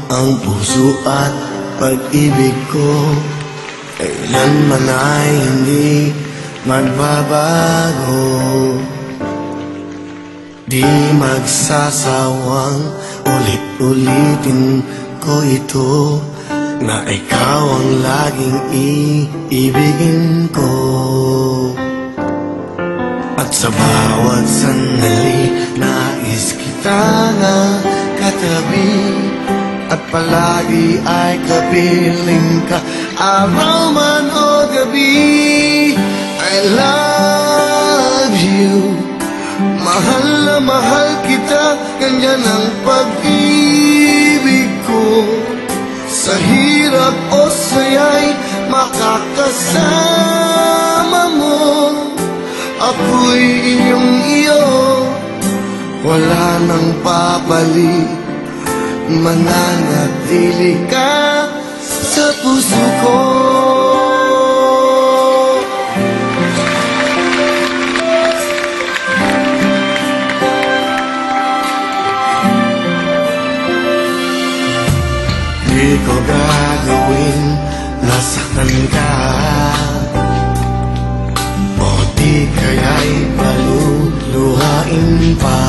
ang puso at pag-ibig ko kailanman ay hindi magbabago. Di magsasawang ulit-ulitin ko ito, na ikaw ang laging iibigin ko. At sa bawat sandali nais kita na katabi, at palagi ay kapiling ka, araw man o gabi. I love you, mahal na mahal kita, ganyan ang pag-ibig ko. Sa hirap o saya'y makakasama mo, ako'y iyong iyo, wala nang papalit, mananatili ka sa puso ko. Di ko gagawin nasaktan ka, o di kaya'y paluluhain pa.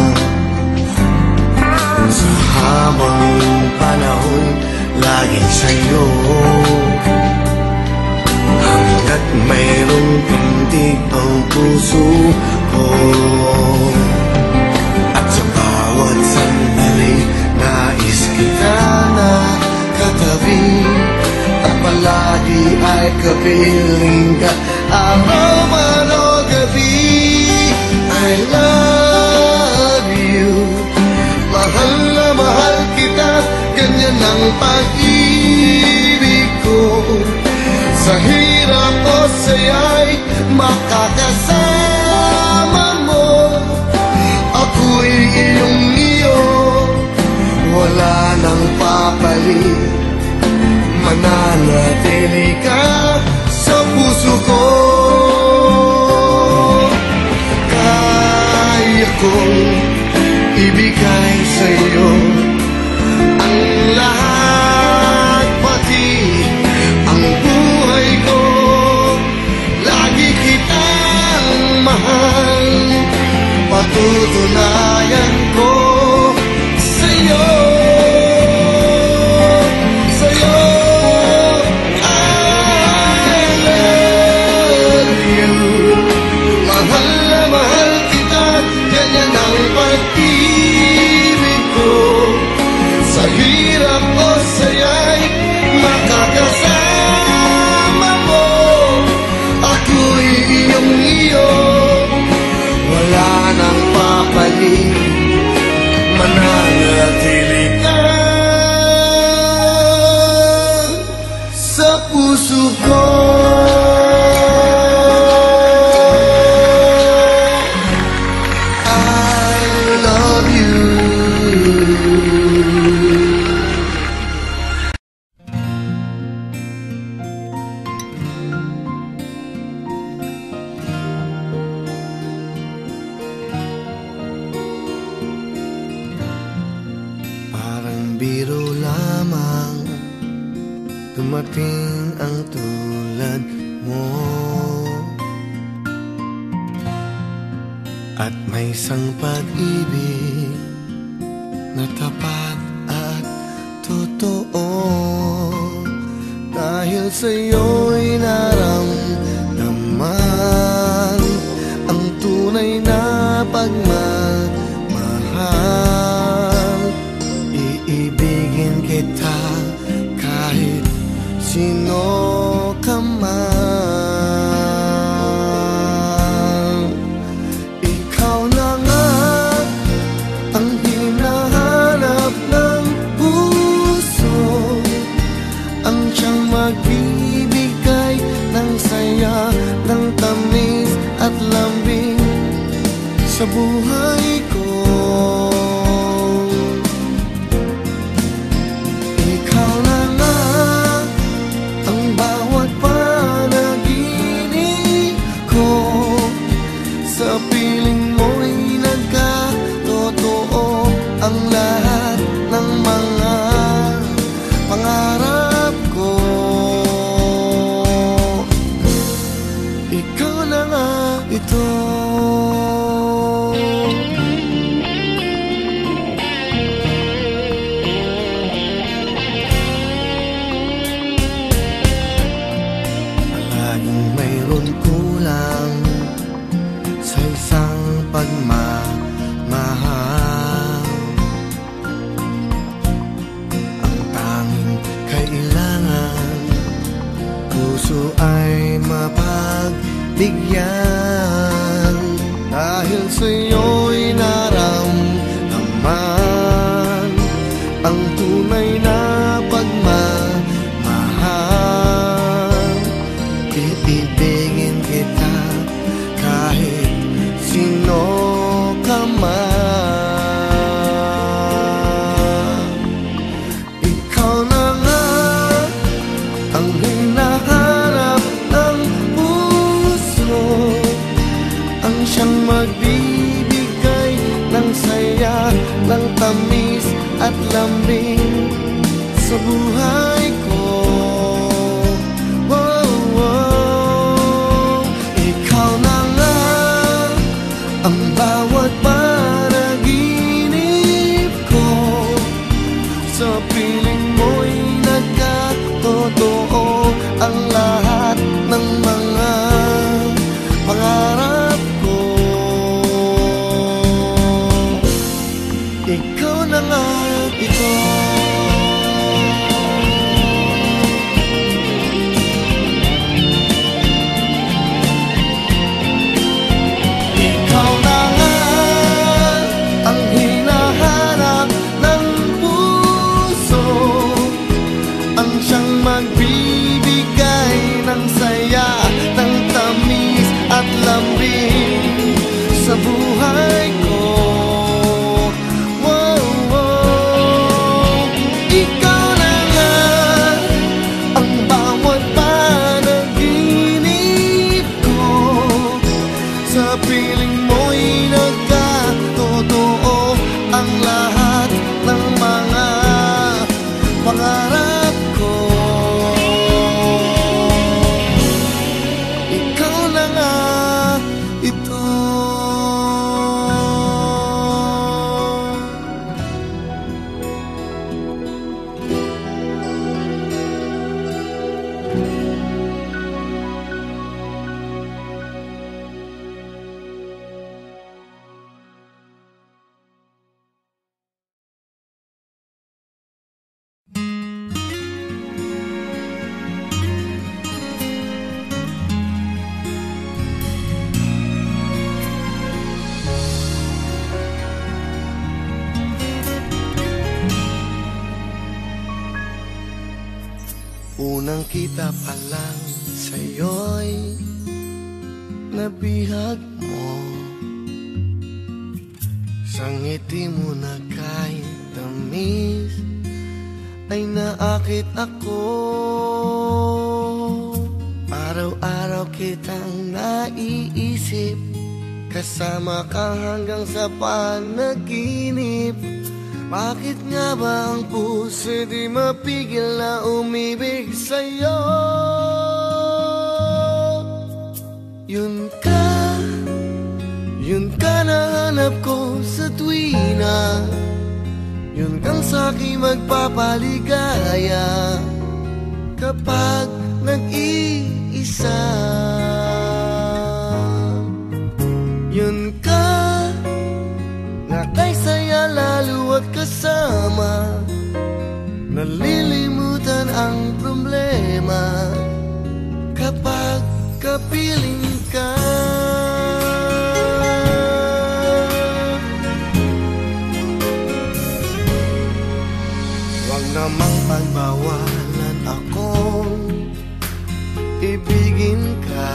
Sa habang panahon laging sa'yo, hanggat mayroong tindig ang puso ko. At sa bawat sandali nais kita na katabi, at palagi ay kapiling ka, araw man o gabi. I love you, mahal na mahal kita, ganyan ang pag-ibig ko. Sa hirap o saya'y makakasama mo, ako'y iyong iyo, wala nang papalit, mananatili ka sa puso ko. Kaya kong ibigay sa'yo ang lahat, pati ang buhay ko. Lagi kitang mahal, patutunayan ko sa'yo. Pag-ibig ko, sa hirap o saya'y makakasama mo, ako'y iyong iyo, wala nang papalit, mananatili ka sa puso ko. Biro lamang dumating ang tulad mo, at may isang pag-ibig na tapat at totoo. Dahil sa'yo'y naramdaman ang tunay na pagmamahal. Iibigin kita kahit sino ka man. Ikaw na nga ang hinahanap ng puso, ang siyang magbibigay ng saya, ng tamis at lambing sa buhay ko. Ikaw na nga ang puso ay mapagbigyan, dahil sa'yo'y naramdaman ang tunay na pagmamahal. Iibigin kita kahit sino ka man. Ikaw na nga ang hinahanap ng puso, ang siyang magbibigay ng saya, ng tamis at lambing sa buhay ko. Ikaw na nga ang bawat panaginip ko, sa piling mo'y nagkatotoo ang lahat ng mga pangarap ko. Ikaw na nga ito. Ikaw na nga ang hinahanap ng puso, ang siyang magbibigay ng saya, ng tamis at lambing sa buhay ko. Ikaw na nga ang bawat panaginip ko, sa piling mo'y nagkatotoo ang lahat ng mga pangarap ko. Ikaw na nga ito. Unang kita pa lang sa'yo'y nabihag mo, sa ngiti mo na kahit tamis ay naakit ako. Araw-araw kitang naiisip, kasama ka hanggang sa panaginip. Bakit nga ba ang puso di mapigil na umibig sa'yo? Yun ka na hanap ko sa tuwina, yun kang sa'king magpapaligaya kapag nag-iisa. Yun ka na kay saya lalo at kasama, nalilimutan ang problema kapag kapiling ka. Huwag namang pagbawalan akong ibigin ka,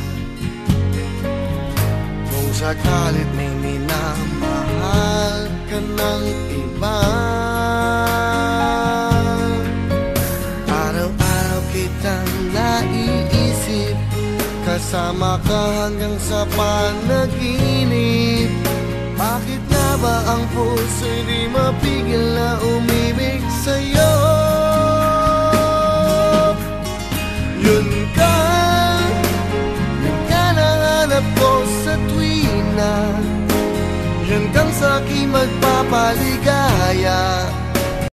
kung sakalit may minamahal ka ng iba. Araw-araw kitang naiisip, kasama ka hanggang sa panaginip. Bakit nga ba ang puso di mapigil na umibig sa'yo? Yun ka na hanap ko sa tuwina, yun kang sa'king magpapaligaya